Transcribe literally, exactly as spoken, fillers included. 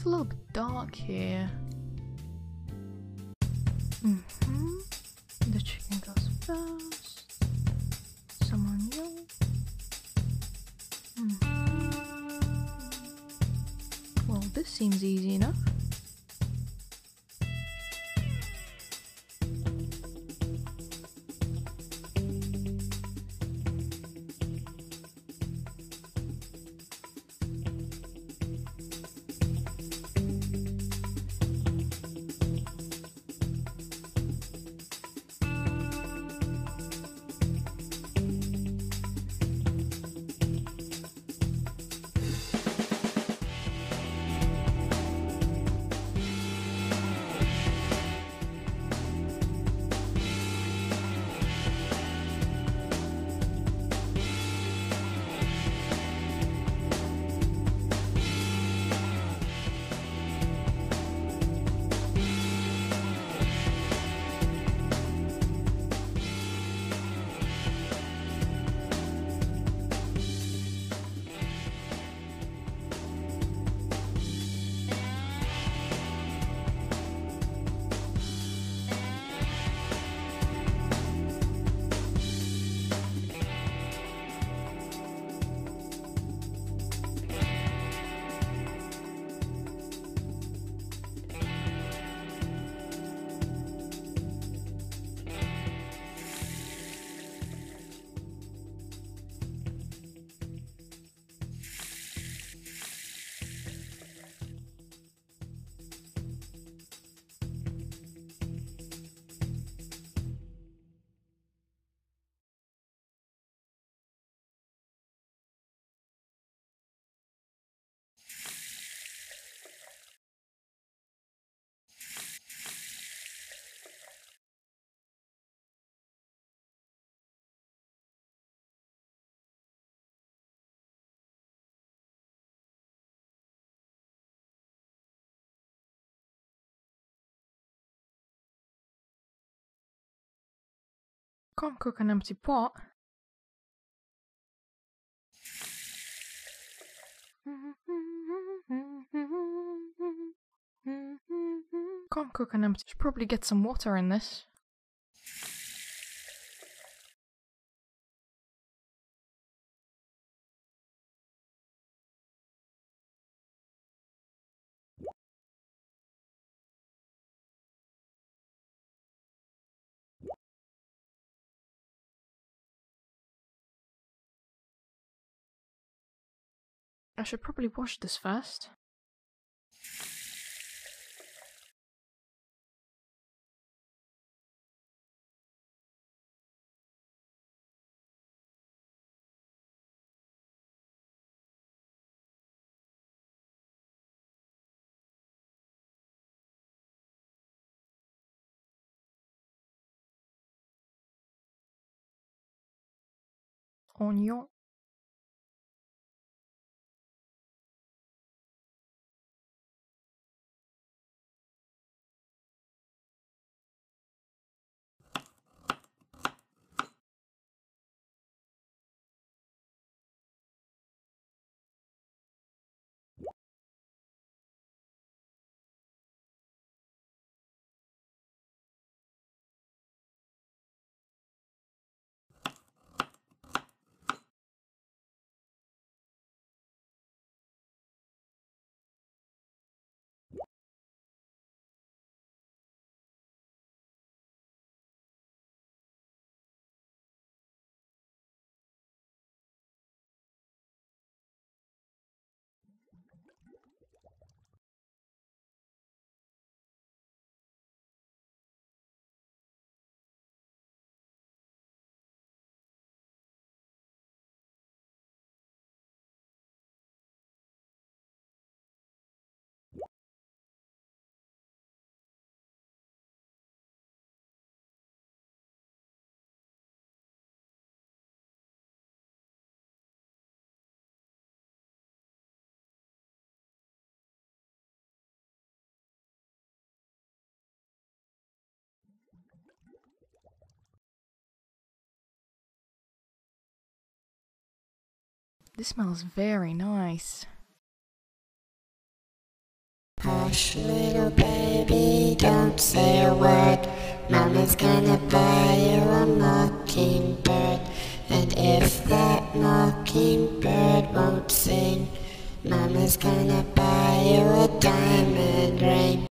It's a little bit dark here. Mm-hmm. The chicken goes first. Some onion. Mm-hmm. Well, this seems easy enough. Can't cook an empty pot. Can't cook an empty. Should probably get some water in this. I should probably wash this first. Onion. This smells very nice. Hush, little baby, don't say a word. Mama's gonna buy you a mockingbird. And if that mockingbird won't sing, Mama's gonna buy you a diamond ring.